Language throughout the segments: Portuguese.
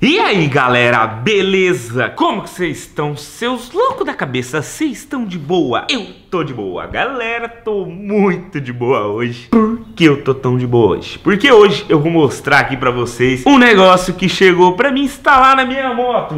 E aí galera, beleza? Como que vocês estão? Seus loucos da cabeça, vocês estão de boa? Eu tô de boa, galera, tô muito de boa hoje. Por que eu tô tão de boa hoje? Porque hoje eu vou mostrar aqui pra vocês um negócio que chegou pra me instalar na minha moto.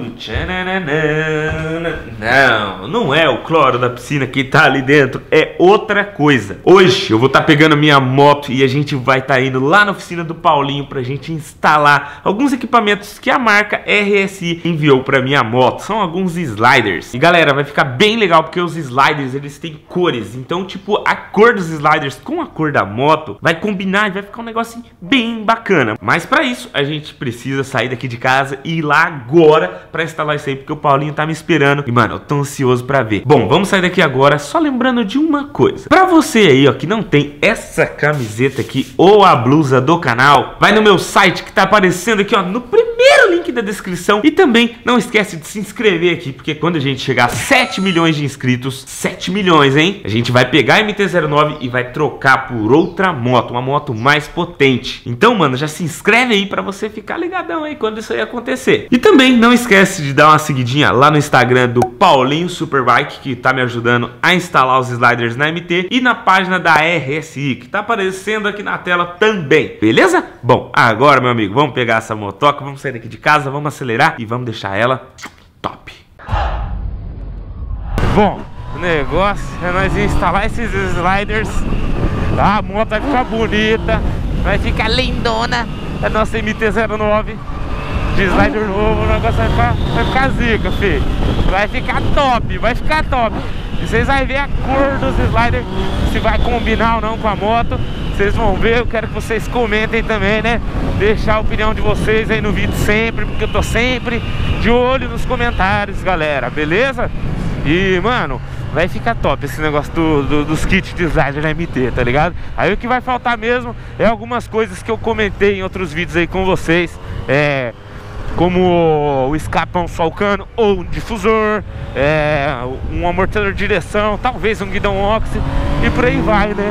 Não é o cloro da piscina que tá ali dentro, é outra coisa. Hoje eu vou estar pegando a minha moto e a gente vai estar indo lá na oficina do Paulinho pra gente instalar alguns equipamentos que a marca RSI enviou pra minha moto. São alguns sliders. E galera, vai ficar bem legal porque os sliders, eles têm cores. Então, tipo, a cor dos sliders com a cor da moto vai combinar e vai ficar um negócio bem bacana. Mas pra isso, a gente precisa sair daqui de casa e ir lá agora pra instalar isso aí, porque o Paulinho tá me esperando. E, mano, eu tô ansioso pra ver. Bom, vamos sair daqui agora, só lembrando de uma coisa. Pra você aí, ó, que não tem essa camiseta aqui ou a blusa do canal, vai no meu site que tá aparecendo aqui, ó, no primeiro link da descrição. E também não esquece de se inscrever aqui, porque quando a gente chegar a 7 milhões de inscritos, 7 milhões, hein? A gente vai pegar a MT-09 e vai trocar por outra moto, uma moto mais potente. Então, mano, já se inscreve aí pra você ficar ligadão aí quando isso aí acontecer. E também não esquece de dar uma seguidinha lá no Instagram do Paulinho Superbike, que tá me ajudando a instalar os sliders na MT, e na página da RSI, que tá aparecendo aqui na tela também, beleza? Bom, agora, meu amigo, vamos pegar essa motoca, vamos sair daqui de casa, vamos acelerar e vamos deixar ela top. Bom, o negócio é nós instalar esses sliders. A moto vai ficar bonita, vai ficar lindona. A nossa MT-09 de slider novo, o negócio vai ficar zica, filho. Vai ficar top, vai ficar top. E vocês vão ver a cor dos sliders, se vai combinar ou não com a moto. Vocês vão ver, eu quero que vocês comentem também, né? Deixar a opinião de vocês aí no vídeo sempre, porque eu tô sempre de olho nos comentários, galera, beleza? E, mano, vai ficar top esse negócio dos kits de slider da MT, tá ligado? Aí o que vai faltar mesmo é algumas coisas que eu comentei em outros vídeos aí com vocês. Como o escapão solcano ou um difusor, um amortecedor de direção, talvez um guidão oxi e por aí vai, né?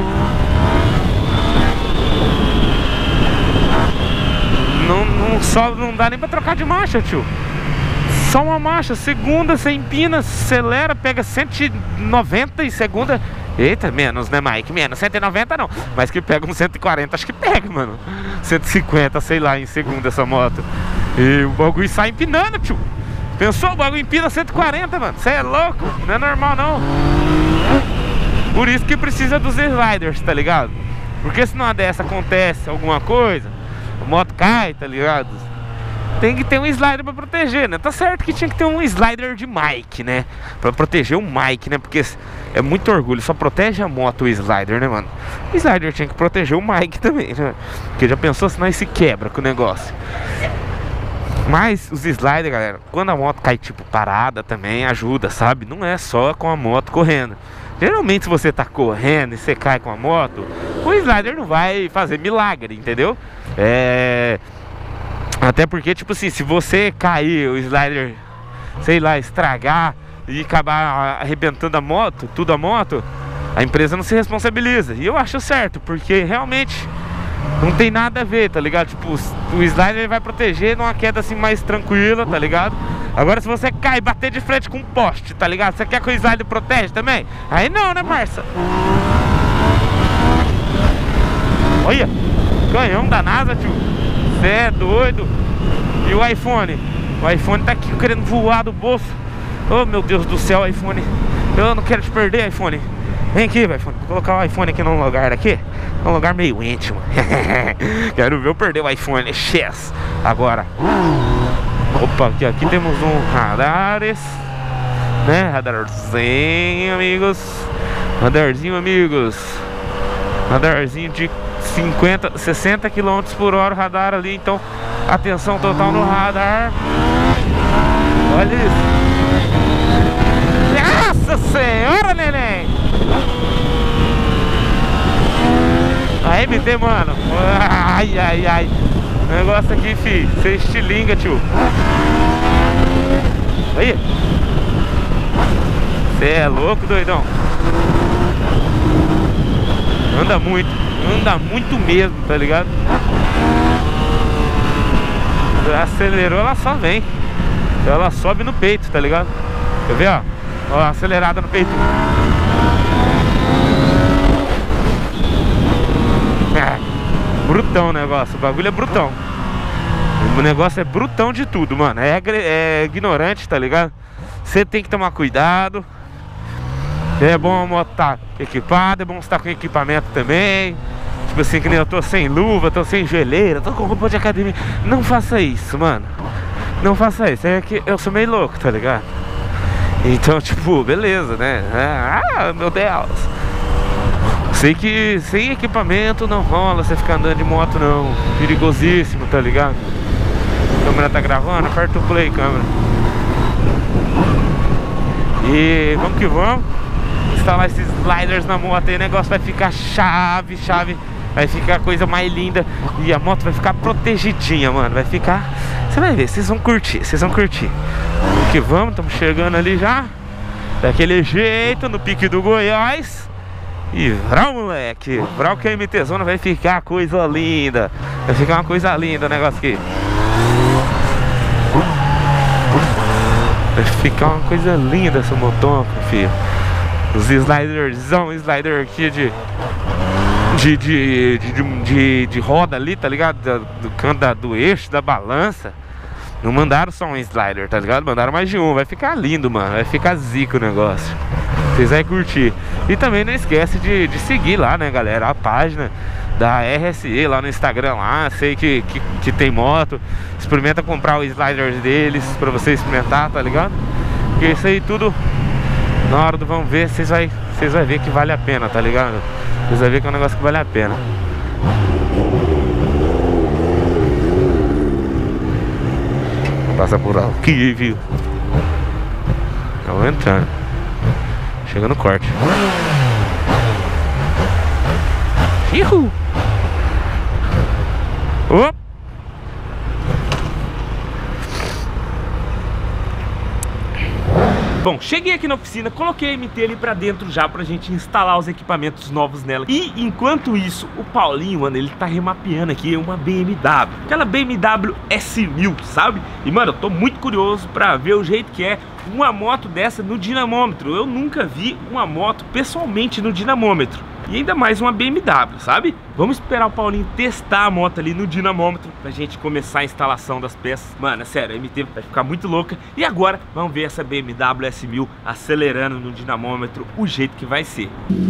Não dá nem pra trocar de marcha, tio. Só uma marcha, segunda você empina, acelera, pega 190 e segunda... Eita, menos, né, Mike? Menos, 190 não. Mas que pega uns 140, acho que pega, mano. 150, sei lá, em segunda essa moto. E o bagulho sai empinando, tio. Pensou? O bagulho empina 140, mano. Você é louco? Não é normal, não. Por isso que precisa dos sliders, tá ligado? Porque se numa dessa acontece alguma coisa, a moto cai, tá ligado? Tem que ter um slider pra proteger, né? Tá certo que tinha que ter um slider de Mike, né? Pra proteger o Mike, né? Porque é muito orgulho, só protege a moto o slider, né, mano? O slider tinha que proteger o Mike também, né? Porque já pensou se nós se quebra com o negócio. Mas os sliders, galera, quando a moto cai tipo parada também ajuda, sabe? Não é só com a moto correndo. Geralmente se você tá correndo e você cai com a moto, o slider não vai fazer milagre, entendeu? Até porque, tipo assim, se você cair, o slider, sei lá, estragar e acabar arrebentando a moto, tudo a moto, a empresa não se responsabiliza. E eu acho certo, porque realmente não tem nada a ver, tá ligado? Tipo, o slider vai proteger numa queda assim mais tranquila, tá ligado? Agora se você cai e bater de frente com um poste, tá ligado? Você quer que o slider protege também? Aí não, né, parça? Olha, canhão da NASA, tio. Você é doido. E o iPhone? O iPhone tá aqui querendo voar do bolso. Oh, meu Deus do céu, iPhone. Eu não quero te perder, iPhone. Vem aqui, iPhone. Vou colocar o iPhone aqui num lugar aqui. Num lugar meio íntimo. Quero ver eu perder o iPhone. Chess. Agora. Opa, aqui temos um radares, né? Radarzinho, amigos. Radarzinho, amigos. Radarzinho de 50, 60 km por hora o radar ali, então atenção total no radar. Olha isso. Nossa senhora, neném. A MT, mano. Ai, ai, ai. Negócio aqui, fi. Você estilinga, tio. Aí. Você é louco, doidão. Anda muito mesmo, tá ligado? acelerou, ela só vem. Ela sobe no peito, tá ligado? Quer ver, ó? Ó, acelerada no peito. Brutão o negócio, o bagulho é brutão. O negócio é brutão de tudo, mano. É ignorante, tá ligado? Você tem que tomar cuidado. É bom a moto estar equipada, é bom estar com equipamento também. Tipo assim, que nem eu tô sem luva, tô sem joelheira, tô com roupa de academia. Não faça isso, mano. Não faça isso. É que eu sou meio louco, tá ligado? Então, tipo, beleza, né? Ah, meu Deus. Sei que sem equipamento não rola você ficar andando de moto, não. Perigosíssimo, tá ligado? A câmera tá gravando, aperta o play, câmera. E vamos que vamos. Instalar esses sliders na moto aí, o negócio vai ficar chave. Vai ficar a coisa mais linda. E a moto vai ficar protegidinha, mano. Vai ficar... Você vai ver, vocês vão curtir. Vamos que vamos, estamos chegando ali já. Daquele jeito, no pique do Goiás. E vrau, moleque. Vrau que a MT Zona vai ficar coisa linda. Vai ficar uma coisa linda o negócio aqui. Vai ficar uma coisa linda essa motonca, filho. Os sliderzão, slider aqui de roda ali, tá ligado? Do canto do eixo, da balança. Não mandaram só um slider, tá ligado? Mandaram mais de um. Vai ficar lindo, mano. Vai ficar zica o negócio. Vocês vão curtir. E também não esquece de seguir lá, né, galera? A página da RSE lá no Instagram lá. Sei que tem moto. Experimenta comprar o slider deles pra você experimentar, tá ligado? Porque isso aí tudo, na hora do vamos ver, vocês vão ver que vale a pena, tá ligado? Vocês vão ver que é um negócio que vale a pena. Passa por aqui, viu? Vamos entrando. Chega no corte. Ihu! Opa! Bom, cheguei aqui na oficina, coloquei a MT ali pra dentro já pra gente instalar os equipamentos novos nela. E enquanto isso, o Paulinho, mano, ele tá remapeando aqui uma BMW. Aquela BMW S1000, sabe? E, mano, eu tô muito curioso pra ver o jeito que é uma moto dessa no dinamômetro. Eu nunca vi uma moto pessoalmente no dinamômetro. E ainda mais uma BMW, sabe? Vamos esperar o Paulinho testar a moto ali no dinamômetro pra gente começar a instalação das peças. Mano, é sério, a MT vai ficar muito louca. E agora, vamos ver essa BMW S1000 acelerando no dinamômetro, o jeito que vai ser.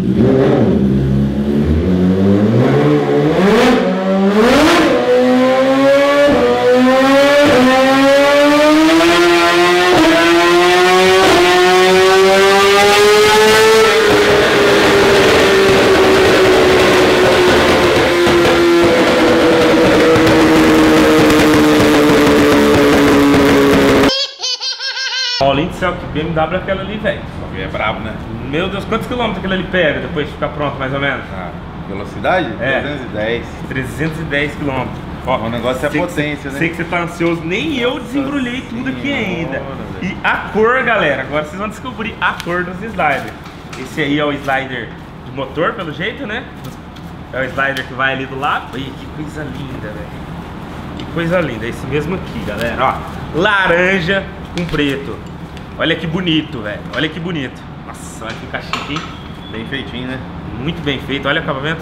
Paulinho do céu, que BMW é aquela ali, velho? É brabo, né? Meu Deus, quantos quilômetros aquele ali pega depois de ficar pronto, mais ou menos? Velocidade? É. 310. 310 quilômetros. Ó, o negócio é potência, né? Sei que você tá ansioso, nem eu desembrulhei tudo aqui ainda. E a cor, galera, agora vocês vão descobrir a cor dos sliders. Esse aí é o slider de motor, pelo jeito, né? É o slider que vai ali do lado. Olha que coisa linda, velho. Que coisa linda, esse mesmo aqui, galera. Ó, laranja com preto. Olha que bonito, velho. Olha que bonito. Nossa, vai ficar chique, hein? Bem feitinho, né? Muito bem feito. Olha o acabamento.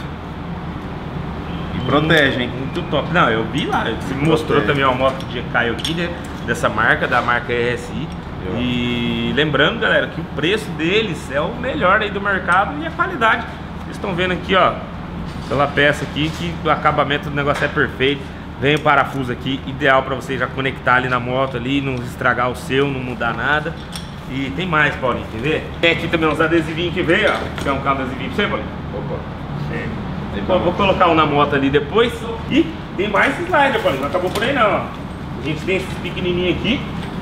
E protege, hein? Muito top. Não, eu vi lá. Você me mostrou também uma moto de Caio aqui, né? Dessa marca, da marca RSI. E lembrando, galera, que o preço deles é o melhor aí do mercado e a qualidade. Vocês estão vendo aqui, ó, pela peça aqui, que o acabamento do negócio é perfeito. Vem o parafuso aqui, ideal para você já conectar ali na moto ali, não estragar o seu, não mudar nada. E tem mais, Paulinho, quer ver? Tem aqui também uns adesivinhos que veio, ó. Quer um adesivinho pra você, Paulinho? Opa. Então, vou colocar um na moto ali depois. E tem mais slider, Paulinho, não acabou por aí não, ó. A gente tem esses pequenininhos aqui.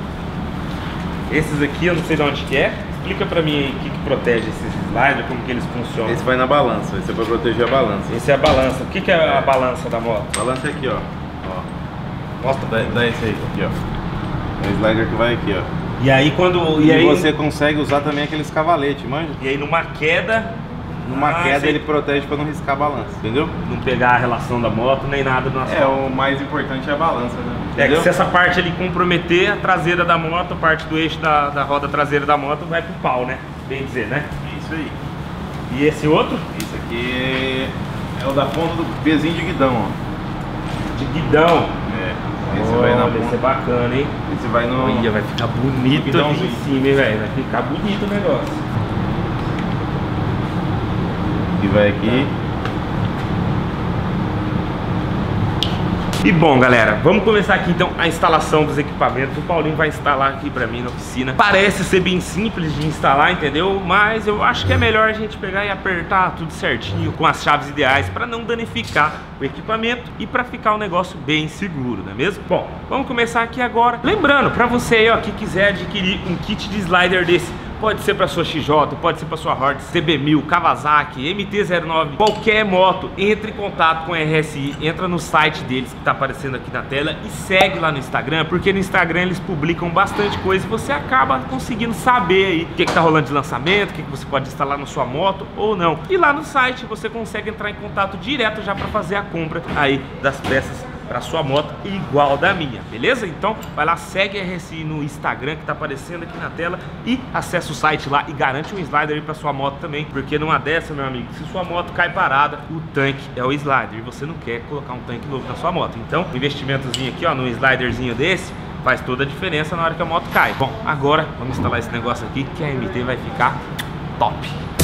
Esses aqui eu não sei de onde que é. Explica pra mim aí o que protege esses sliders, como que eles funcionam. Esse vai na balança, esse é pra proteger a balança. Esse é a balança. O que é a balança da moto? A balança é aqui, ó. Mostra. Dá esse aí, aqui, ó. É o slider que vai aqui, ó. E aí quando... E aí você consegue usar também aqueles cavaletes, manja? E aí numa queda... Ele protege pra não riscar a balança, entendeu? Não pegar a relação da moto, nem nada no asfalto. É, o mais importante é a balança, né? É que se essa parte ali comprometer a traseira da moto, a parte do eixo da roda traseira da moto vai pro pau, né? Bem dizer, né? Isso aí. E esse outro? Isso aqui é o da ponta do pezinho de guidão, ó. De guidão. Esse vai na Olha, esse é ponta. bacana, hein? Esse vai no... Olha, vai ficar bonito ali em cima, hein, velho? Vai ficar bonito o negócio. E vai aqui. E bom, galera, vamos começar aqui então a instalação dos equipamentos. O Paulinho vai instalar aqui pra mim na oficina. Parece ser bem simples de instalar, entendeu? Mas eu acho que é melhor a gente pegar e apertar tudo certinho com as chaves ideais pra não danificar o equipamento e pra ficar um negócio bem seguro, não é mesmo? Bom, vamos começar aqui agora. Lembrando, pra você aí, ó, que quiser adquirir um kit de slider desse, pode ser para sua XJ, pode ser para sua Hornet, CB1000, Kawasaki, MT-09, qualquer moto, entre em contato com a RSI, entra no site deles que tá aparecendo aqui na tela e segue lá no Instagram, porque no Instagram eles publicam bastante coisa e você acaba conseguindo saber aí o que tá rolando de lançamento, o que você pode instalar na sua moto ou não. E lá no site você consegue entrar em contato direto já para fazer a compra aí das peças para sua moto igual da minha, beleza? Então vai lá, segue a RSI no Instagram que tá aparecendo aqui na tela e acessa o site lá e garante um slider aí para sua moto também, porque numa dessa, meu amigo, se sua moto cai parada, o tanque é o slider e você não quer colocar um tanque novo na sua moto. Então, um investimentozinho aqui, ó, num sliderzinho desse faz toda a diferença na hora que a moto cai. Bom, agora vamos instalar esse negócio aqui que a MT vai ficar top.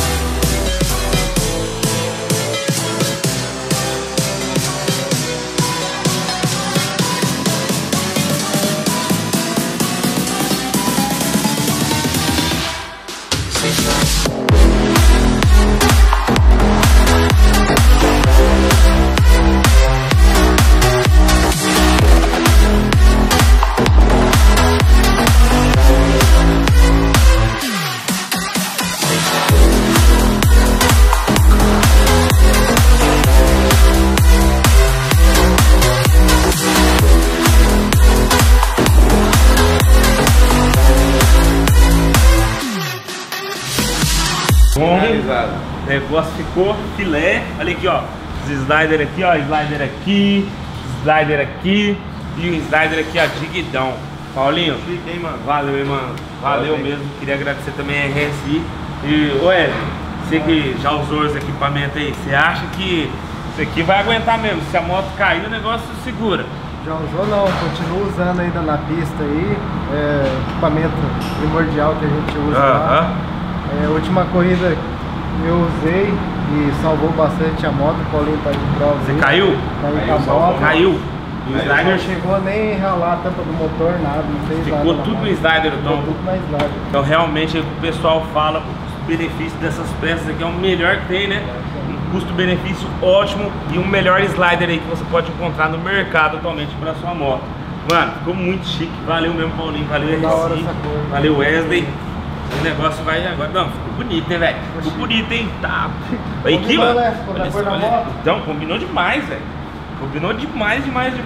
O negócio ficou filé. Olha aqui, ó. Os slider aqui, ó. Slider aqui, slider aqui e o slider aqui, ó, de guidão. Paulinho, Fica aí, mano. valeu, hein, mano. Valeu mesmo. Queria agradecer também a RSI. E, ô Ed, você que já usou os equipamentos aí, você acha que isso aqui vai aguentar mesmo? Se a moto cair, o negócio segura. Já usou não, continuo usando ainda na pista aí, equipamento primordial que a gente usa lá. A última corrida eu usei e salvou bastante a moto, o Paulinho tá de prova. Você caiu? Caiu com a moto. Caiu. O Não slider chegou nem a ralar a tampa do motor, nada, não fez nada. ficou tudo no slider, Ficou então. tudo na slider. Então realmente o pessoal fala os benefícios dessas peças aqui é o melhor que tem, né? Um custo-benefício ótimo e um melhor slider aí que você pode encontrar no mercado atualmente para sua moto. Mano, ficou muito chique, valeu mesmo, Paulinho, valeu Da hora RSI, essa cor. valeu Wesley. O negócio vai agora. Não, ficou bonito, né, velho? Ficou bonito, hein? Tá. Aí aqui, Combinou, mano. né? Ficou da cor da moto. Então, combinou demais, velho. Combinou demais.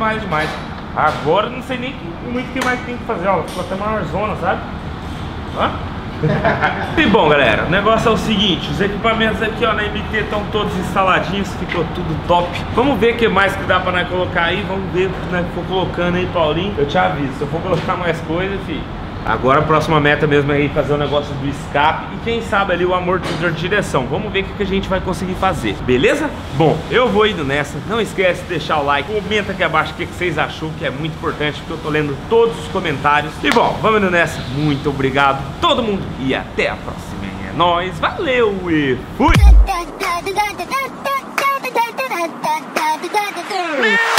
Agora não sei nem muito o que mais tem que fazer, ó. Ficou até maior zona, sabe? Hã? E bom, galera, o negócio é o seguinte, os equipamentos aqui, ó, na MT estão todos instaladinhos, ficou tudo top. Vamos ver o que mais que dá pra nós colocar aí, vamos ver o que nós for colocando aí, Paulinho. Eu te aviso, se eu for colocar mais coisa, filho. Agora a próxima meta mesmo é ir fazer o negócio do escape e quem sabe ali o amortecedor de direção. Vamos ver o que a gente vai conseguir fazer, beleza? Bom, eu vou indo nessa. Não esquece de deixar o like, comenta aqui abaixo o que vocês achou, que é muito importante, porque eu tô lendo todos os comentários. E bom, vamos indo nessa. Muito obrigado todo mundo e até a próxima. É nóis, valeu e fui!